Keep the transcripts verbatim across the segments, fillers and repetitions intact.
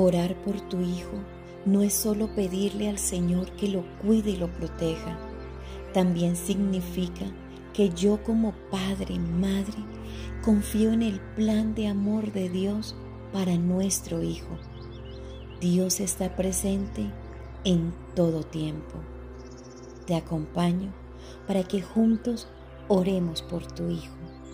Orar por tu hijo no es solo pedirle al Señor que lo cuide y lo proteja. También significa que yo como padre, madre, confío en el plan de amor de Dios para nuestro hijo. Dios está presente en todo tiempo. Te acompaño para que juntos oremos por tu hijo.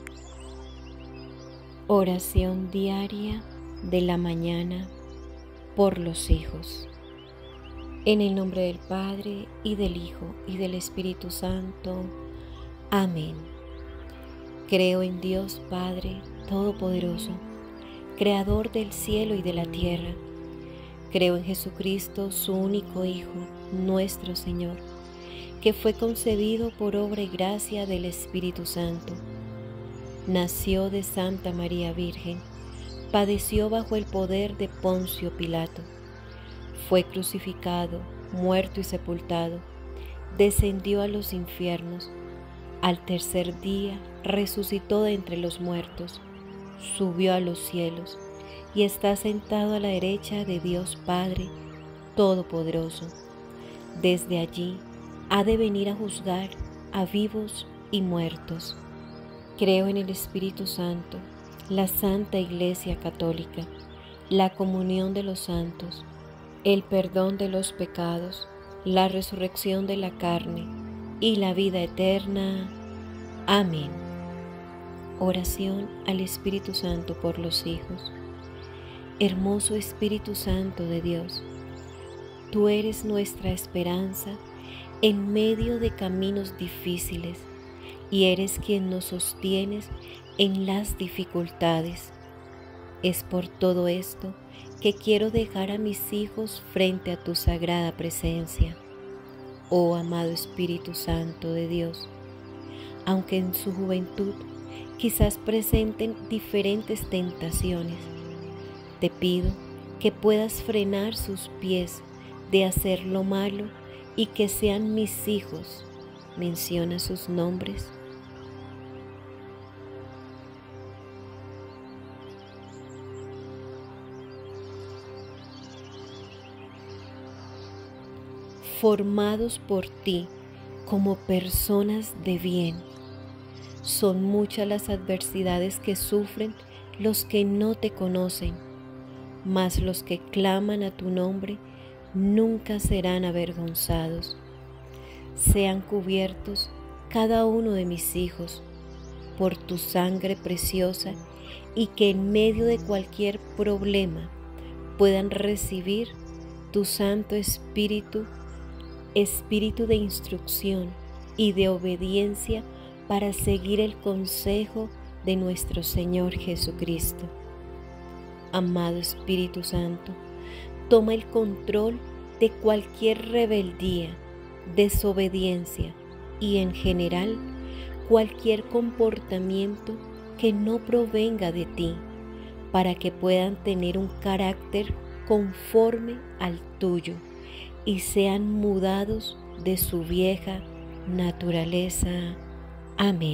Oración diaria de la mañana por los hijos. En el nombre del Padre, y del Hijo, y del Espíritu Santo. Amén. Creo en Dios Padre Todopoderoso, Creador del cielo y de la tierra. Creo en Jesucristo, su único Hijo, nuestro Señor, que fue concebido por obra y gracia del Espíritu Santo. Nació de Santa María Virgen, padeció bajo el poder de Poncio Pilato. Fue crucificado, muerto y sepultado, descendió a los infiernos. Al tercer día resucitó de entre los muertos, subió a los cielos y está sentado a la derecha de Dios Padre Todopoderoso. Desde allí ha de venir a juzgar a vivos y muertos. Creo en el Espíritu Santo, la Santa Iglesia Católica, la comunión de los santos, el perdón de los pecados, la resurrección de la carne y la vida eterna. Amén. Oración al Espíritu Santo por los hijos. Hermoso Espíritu Santo de Dios, tú eres nuestra esperanza en medio de caminos difíciles y eres quien nos sostienes en las dificultades. Es por todo esto que quiero dejar a mis hijos frente a tu sagrada presencia. Oh amado Espíritu Santo de Dios, aunque en su juventud quizás presenten diferentes tentaciones, te pido que puedas frenar sus pies de hacer lo malo y que sean mis hijos. Menciona sus nombres. Formados por ti como personas de bien. Son muchas las adversidades que sufren los que no te conocen, mas los que claman a tu nombre nunca serán avergonzados. Sean cubiertos cada uno de mis hijos por tu sangre preciosa y que en medio de cualquier problema puedan recibir tu Santo Espíritu, Espíritu de instrucción y de obediencia para seguir el consejo de nuestro Señor Jesucristo. Amado Espíritu Santo, toma el control de cualquier rebeldía, desobediencia y en general cualquier comportamiento que no provenga de ti, para que puedan tener un carácter conforme al tuyo y sean mudados de su vieja naturaleza. Amén.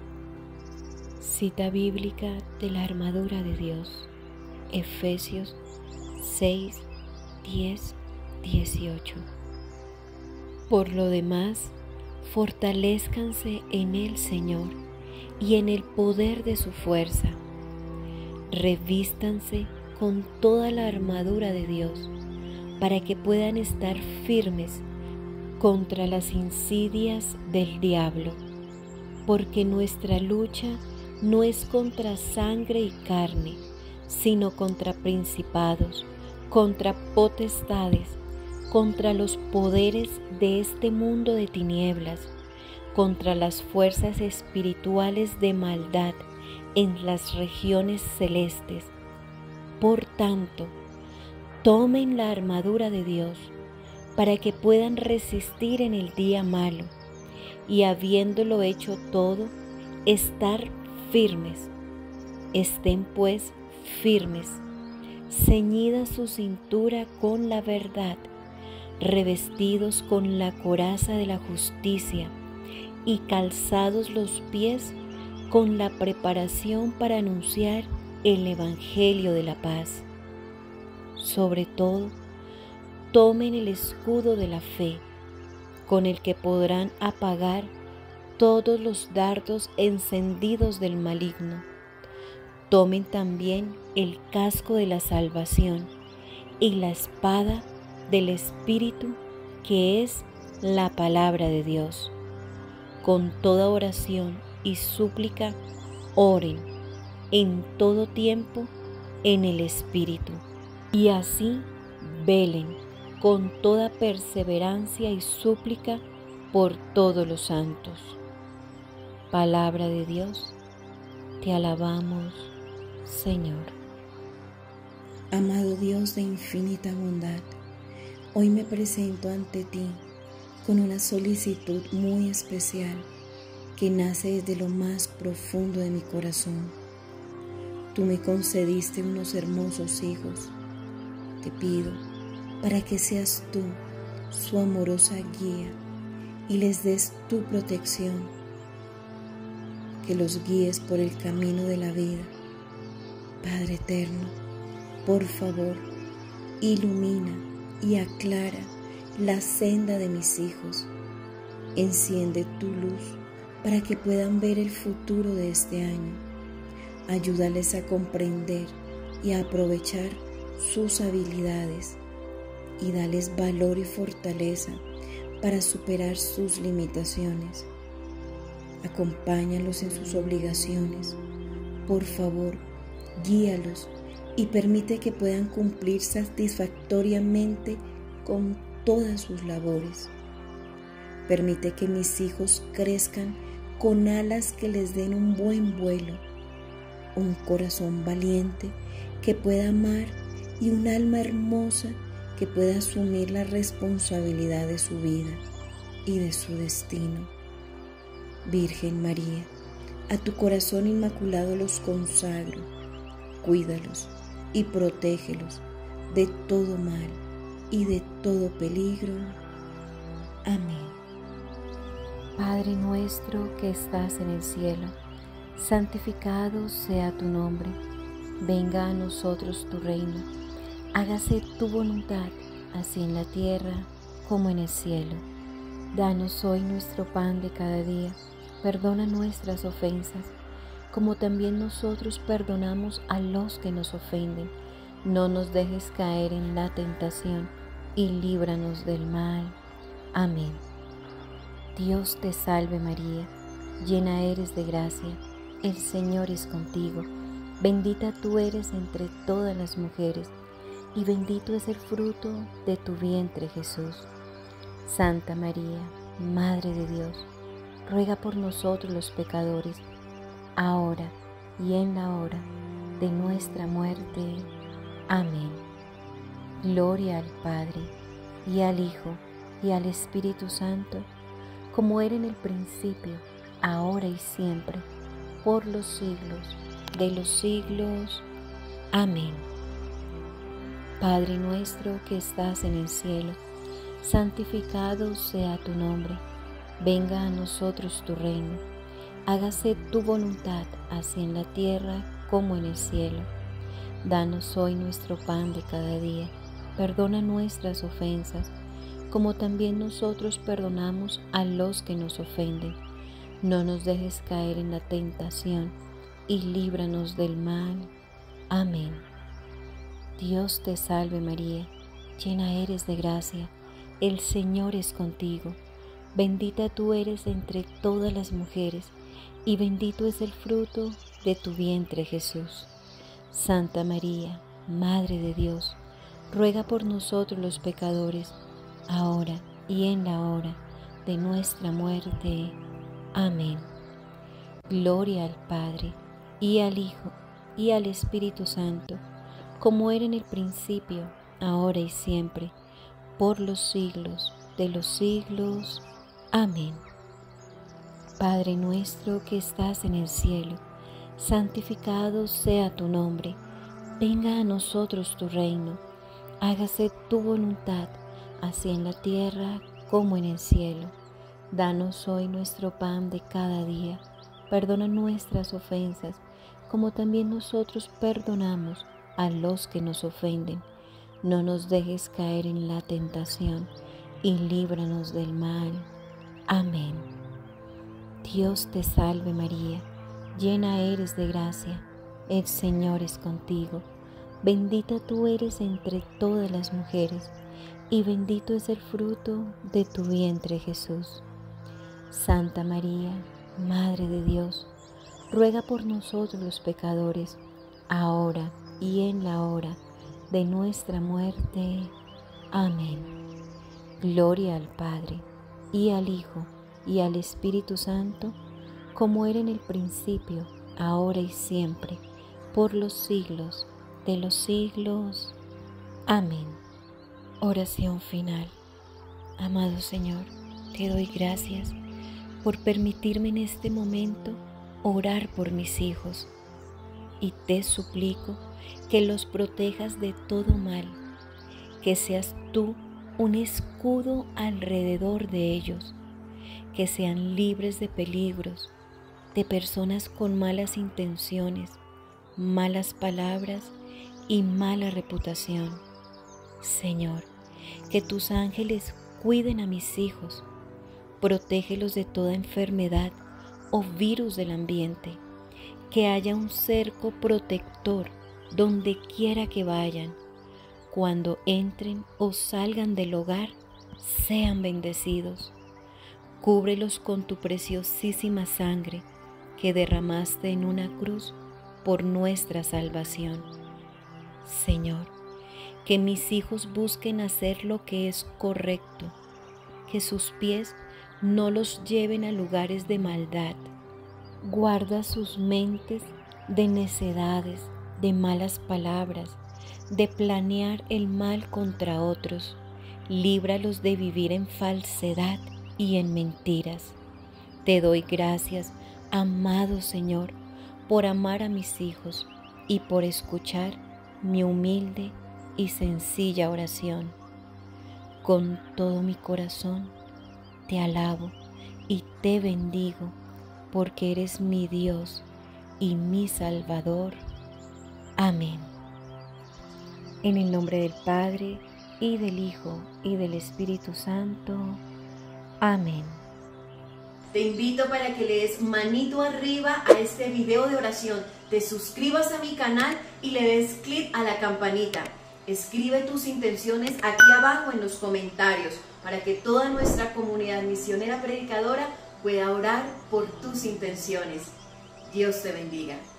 Cita bíblica de la armadura de Dios, Efesios seis, diez, dieciocho. Por lo demás, fortalézcanse en el Señor y en el poder de su fuerza. Revístanse con toda la armadura de Dios, para que puedan estar firmes contra las insidias del diablo, porque nuestra lucha no es contra sangre y carne, sino contra principados, contra potestades, contra los poderes de este mundo de tinieblas, contra las fuerzas espirituales de maldad en las regiones celestes. Por tanto, tomen la armadura de Dios para que puedan resistir en el día malo y, habiéndolo hecho todo, estar firmes. Estén pues firmes, ceñida su cintura con la verdad, revestidos con la coraza de la justicia y calzados los pies con la preparación para anunciar el Evangelio de la paz. Sobre todo, tomen el escudo de la fe, con el que podrán apagar todos los dardos encendidos del maligno. Tomen también el casco de la salvación y la espada del Espíritu, que es la palabra de Dios. Con toda oración y súplica, oren en todo tiempo en el Espíritu, y así velen con toda perseverancia y súplica por todos los santos. Palabra de Dios, te alabamos, Señor. Amado Dios de infinita bondad, hoy me presento ante ti con una solicitud muy especial que nace desde lo más profundo de mi corazón. Tú me concediste unos hermosos hijos. Te pido para que seas tú su amorosa guía y les des tu protección, que los guíes por el camino de la vida. Padre eterno, por favor, ilumina y aclara la senda de mis hijos. Enciende tu luz para que puedan ver el futuro de este año. Ayúdales a comprender y a aprovechar sus habilidades y dales valor y fortaleza para superar sus limitaciones. Acompáñalos en sus obligaciones. Por favor, guíalos y permite que puedan cumplir satisfactoriamente con todas sus labores. Permite que mis hijos crezcan con alas que les den un buen vuelo, un corazón valiente que pueda amar y un alma hermosa que pueda asumir la responsabilidad de su vida y de su destino. Virgen María, a tu corazón inmaculado los consagro. Cuídalos y protégelos de todo mal y de todo peligro. Amén. Padre nuestro que estás en el cielo, santificado sea tu nombre. Venga a nosotros tu reino. Hágase tu voluntad, así en la tierra como en el cielo. Danos hoy nuestro pan de cada día. Perdona nuestras ofensas, como también nosotros perdonamos a los que nos ofenden. No nos dejes caer en la tentación y líbranos del mal. Amén. Dios te salve María, llena eres de gracia, el Señor es contigo. Bendita tú eres entre todas las mujeres, y bendito es el fruto de tu vientre Jesús. Santa María, Madre de Dios, ruega por nosotros los pecadores, ahora y en la hora de nuestra muerte. Amén. Gloria al Padre, y al Hijo, y al Espíritu Santo, como era en el principio, ahora y siempre, por los siglos de los siglos. Amén. Padre nuestro que estás en el cielo, santificado sea tu nombre. Venga a nosotros tu reino. Hágase tu voluntad, así en la tierra como en el cielo. Danos hoy nuestro pan de cada día. Perdona nuestras ofensas, como también nosotros perdonamos a los que nos ofenden. No nos dejes caer en la tentación y líbranos del mal. Amén. Dios te salve María, llena eres de gracia, el Señor es contigo. Bendita tú eres entre todas las mujeres, y bendito es el fruto de tu vientre Jesús. Santa María, Madre de Dios, ruega por nosotros los pecadores, ahora y en la hora de nuestra muerte. Amén. Gloria al Padre, y al Hijo, y al Espíritu Santo, como era en el principio, ahora y siempre, por los siglos de los siglos. Amén. Padre nuestro que estás en el cielo, santificado sea tu nombre. Venga a nosotros tu reino. Hágase tu voluntad, así en la tierra como en el cielo. Danos hoy nuestro pan de cada día. Perdona nuestras ofensas, como también nosotros perdonamos a los que nos ofenden. no nos dejes caer en la tentación, y líbranos del mal. Amén. Dios te salve María, llena eres de gracia, el Señor es contigo. Bendita tú eres entre todas las mujeres, y bendito es el fruto de tu vientre Jesús. Santa María, Madre de Dios, ruega por nosotros los pecadores, ahora y en la hora de nuestra muerte. Amén. Gloria al Padre, y al Hijo, y al Espíritu Santo, como era en el principio, ahora y siempre, por los siglos de los siglos. Amén. Oración final. Amado Señor, te doy gracias por permitirme en este momento orar por mis hijos, y te suplico que los protejas de todo mal, que seas tú un escudo alrededor de ellos, que sean libres de peligros, de personas con malas intenciones, malas palabras y mala reputación. Señor, que tus ángeles cuiden a mis hijos, protégelos de toda enfermedad o virus del ambiente, que haya un cerco protector donde quiera que vayan. Cuando entren o salgan del hogar, sean bendecidos. Cúbrelos con tu preciosísima sangre que derramaste en una cruz por nuestra salvación. Señor, que mis hijos busquen hacer lo que es correcto, que sus pies no los lleven a lugares de maldad. Guarda sus mentes de necedades, de malas palabras, de planear el mal contra otros. Líbralos de vivir en falsedad y en mentiras. Te doy gracias, amado Señor, por amar a mis hijos y por escuchar mi humilde y sencilla oración. Con todo mi corazón te alabo y te bendigo, porque eres mi Dios y mi Salvador. Amén. En el nombre del Padre, y del Hijo, y del Espíritu Santo. Amén. Te invito para que le des manito arriba a este video de oración, te suscribas a mi canal y le des clic a la campanita. Escribe tus intenciones aquí abajo en los comentarios para que toda nuestra comunidad misionera predicadora pueda orar por tus intenciones. Dios te bendiga.